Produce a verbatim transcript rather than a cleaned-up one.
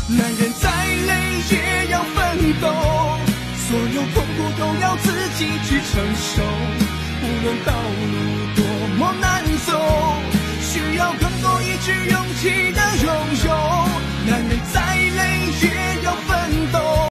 男人再累也要奋斗，所有痛苦都要自己去承受，无论道路多么难走，需要更多一句勇气的拥有。